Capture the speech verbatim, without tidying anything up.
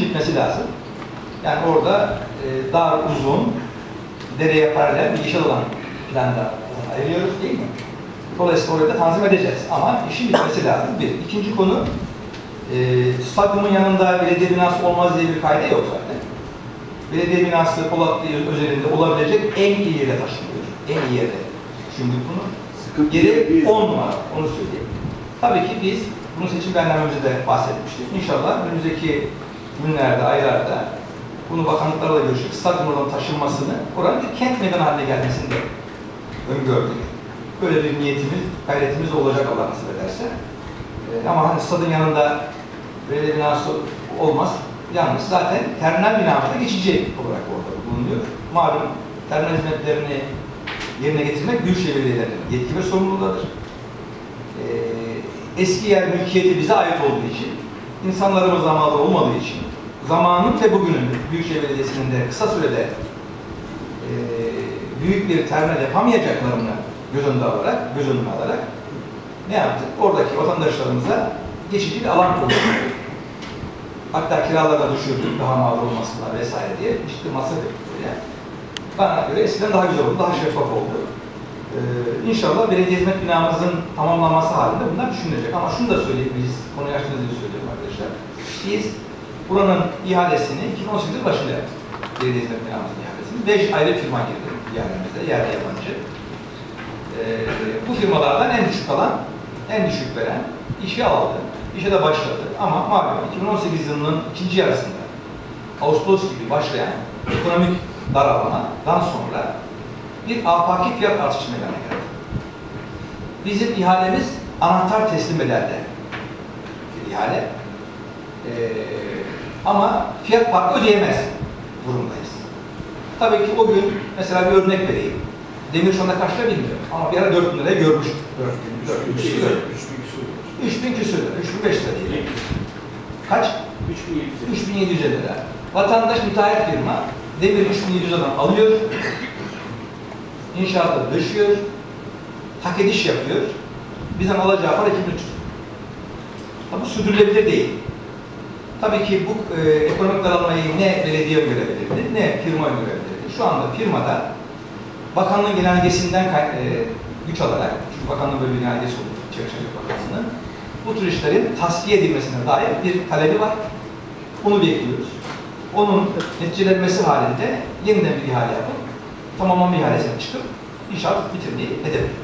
bitmesi lazım. Yani orada e, dar, uzun, dereye paralel bir yeşil alan planda ayırıyoruz değil mi? Dolayısıyla orada tanzim edeceğiz. Ama işin bitmesi lazım. Bir. İkinci konu, e, stadyumun yanında belediye binası olmaz diye bir kaide yok zaten. Belediye binası Polatlı özelinde olabilecek en iyi yere taşınıyor. En iyi yere. Şimdi bunu yeri on numara. Onu söyleyeyim. Tabii ki biz bunu seçim bernamemizde de bahsetmiştik. İnşallah önümüzdeki günlerde, aylarda bunu bakanlıklarla görüşüp stadyumdan taşınmasını, oranın bir kent meydanı haline gelmesini de öngördük. Böyle bir niyetimiz, gayretimiz olacak Allah nasip ederse. Ee, ama hani stadın yanında belediye binası olmaz. Yalnız zaten terminal binamızda geçici olarak orada bulunuyor. Malum terminal hizmetlerini yerine getirmek Büyükşehir Belediyelerinin yetki ve sorumluluğudur. Ee, eski yer mülkiyeti bize ait olduğu için, insanlarımız zamanında olmadığı için, zamanın ve bugünün Büyükşehir Belediyesi'nin de kısa sürede e, büyük bir terminal yapamayacaklarını göz önünde alarak, göz önüne alarak ne yaptık? Oradaki vatandaşlarımıza geçici bir alan oluşturduk. Hatta kiralarla düşürdük, daha mağdur olmasınlar vesaire diye işte masraf ettik buraya. Bana göre eskiden daha güzel oldu, daha şeffaf oldu. Ee, İnşallah belediye hizmet binamızın tamamlanması halinde bunlar düşünülecek. Ama şunu da söyleyeyim, biz konuyu açtığınızı söylüyorum arkadaşlar. Biz buranın ihalesini iki bin on sekiz başında yaptık. Belediye hizmet binamızın ihalesini. Beş ayrı firma girdi ihalemizde, yerli yabancı. Ee, bu firmalardan en düşük alan, en düşük veren işe aldı. İşe de başladı. Ama malum iki bin on sekiz yılının ikinci yarısında Ağustos gibi başlayan ekonomik daralmadan sonra bir afaki fiyat artışı meydana geldi. Bizim ihalemiz anahtar teslim ederdi. Bir ihale. Ee, ama fiyat farkı ödeyemez durumdayız. Tabii ki o gün mesela bir örnek vereyim. Demir şu anda kaç lira bilmiyorum. Ama bir ara dört bin liraya görmüştük. dört bin küsur. üç bin küsur lira. üç bin beş yüz lira değil. Kaç? üç bin yedi yüz lira. Vatandaş müteahhit firma demir üç bin yedi yüz liradan alıyor. İnşaatı döşüyor. Hak ediş yapıyor. Bizden alacağı para iki bin üç yüz lira. Bu sürdürülebilir değil. Tabii ki bu e, ekonomik daralmayı ne belediye görebilirdi, ne firma görebilirdi. Şu anda firmada bakanlığın genelgesinden e, güç alarak, çünkü bakanlığın böyle bir genelgesi oldu, Çevre Bakanlığı'nın, bu tür işlerin tasfiye edilmesine dair bir talebi var. Onu bekliyoruz. Onun neticelenmesi halinde yeniden bir ihale yapıp tamamlanma ihalesine çıkıp inşaat bitirmeyi hedefliyoruz.